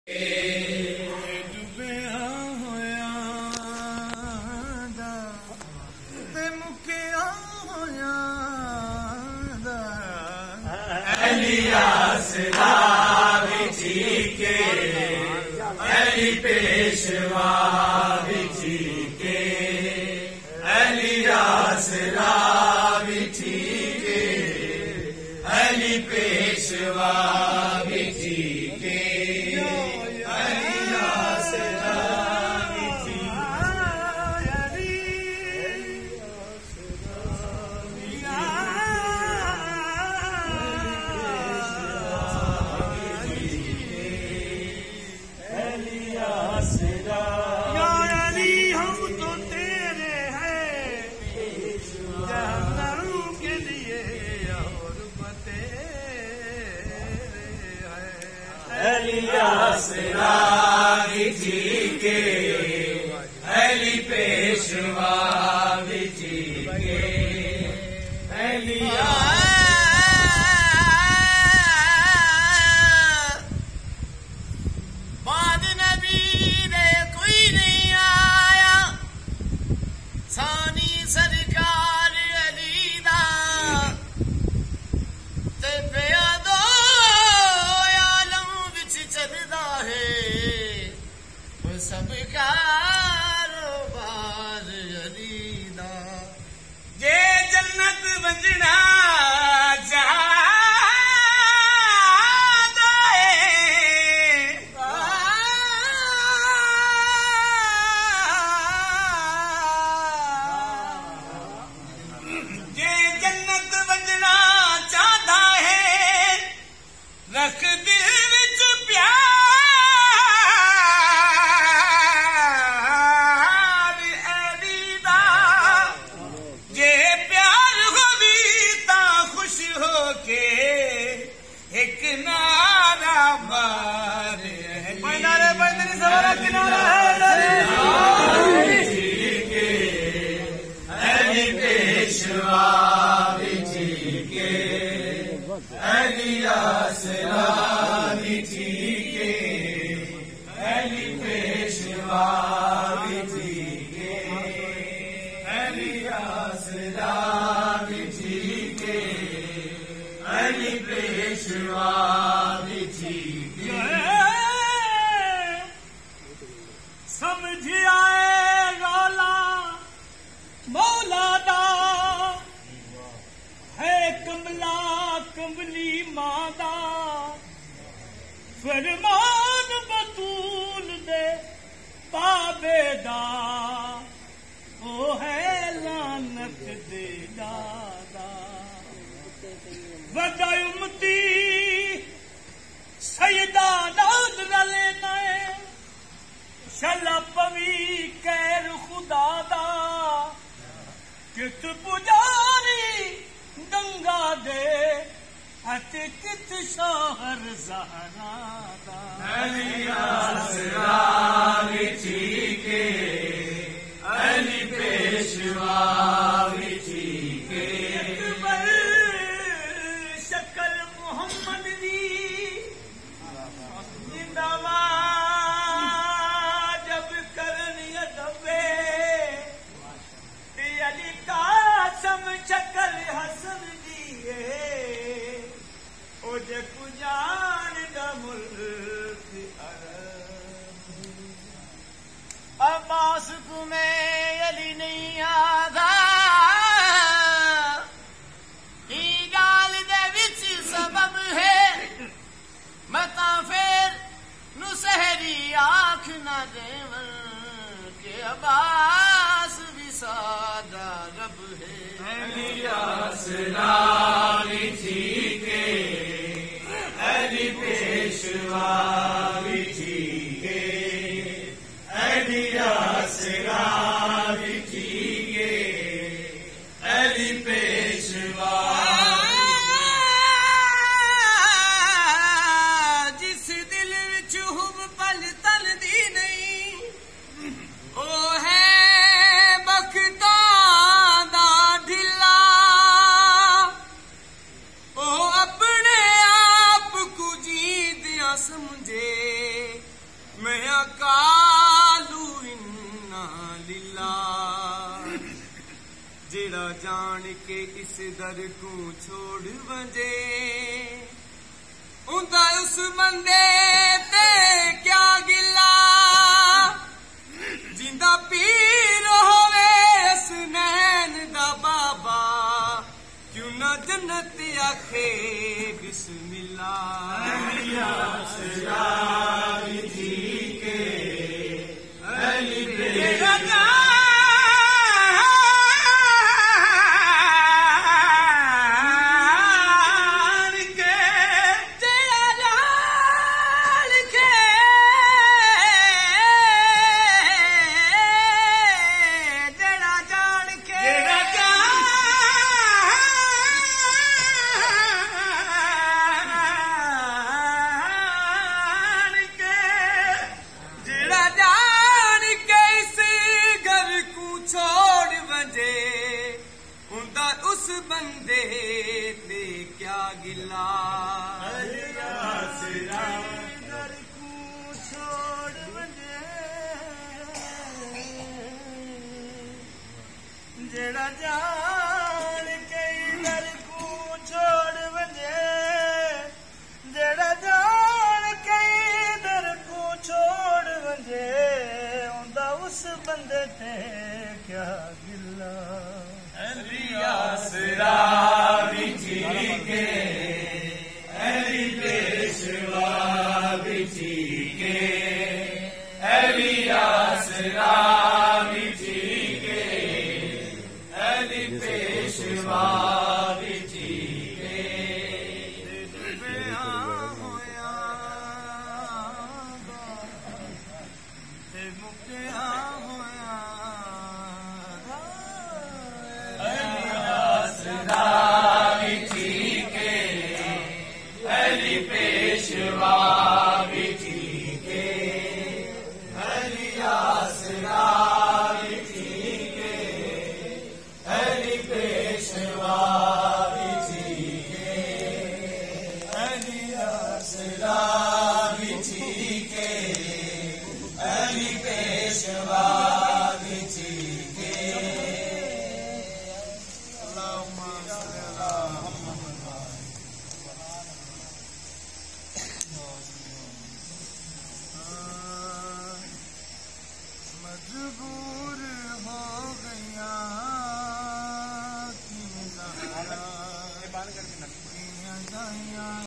पेशवा बिठी के अलियासरा बिठी के अली पेशवा बिठी के अलियासरा बिठी अलियासरा बिठी के अली पेशवा बिठी के बाद नबी दे कोई नहीं आया सानी सरकार अली दा ते पिया दो सब कारोबार अलीदा जे जन्नत वंजना चाहदा है जे जन्नत वंजना चाहदा है रख दिल विच प्यार पेशवा बिठी के अलियासरा बिठी के अली पेशवा बिठी के अलियासरा बिठी के अली पेशवा बिठी के समझ आए गौला मौला दा है कमला कमली मादा फरमान बतूल दे ताबेदा ओ है लानत दे दादा वदा उम्मती सैयदा दाऊद रले नए शला पवी कैर खुदा दा कित पुजारी गंगा दे अत कित शोहर ज़हरा दा अलियासरा बिठी के अली पेशवा बिठी के शक्ल मोहम्मद दी जिंदाबाद चक्कर हसन दिए ओ जे कुजान दा मुल्क अब्बास को मैं अली नहीं आदा ई गाल दे विच सबब है मता फिर नु सहरी आँख ना देवन के अब्बास भी सादा रब है अलियासरा बिठी के अली पेशवा बिठी के अलियासरा बिठी के अली पेशवा जिस दिल विच हुब पल तल दी नहीं ओ है बख्ता दा ढिला ओ अपने आप को जी दिया समझे के इस दर को छोड़ वंजे उंदा उस बंदे ते क्या गिला जिंदा पीर होवे इस नैन दा बाबा क्यों ना जन्नत आखे बिस्मिल्लाह जी के अली उस बंदे ते क्या गिला घर को छोड़ वंजे जेड़ा जान के घर को छोड़ वंजे जेड़ा जान के घर को छोड़ वंजे उंदा उस बंदे ते क्या गिला आसरा बिछी के अली पेशवा बिछी के अली आसरा बिछी के अली पेशवा बिछी के होया ते मुक्तिया होया पेशवा बिछी के अली आसरा बिछी के अली पेशवा बिछी के अली आसरा